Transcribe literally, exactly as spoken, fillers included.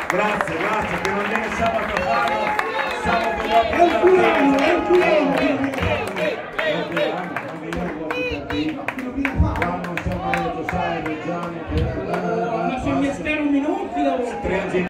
Grazie, grazie, che non viene sabato a farlo, sabato dopo È un curano, è un curano. Quando siamo alle sai, leggiamo, Ma se mi spero un minuto,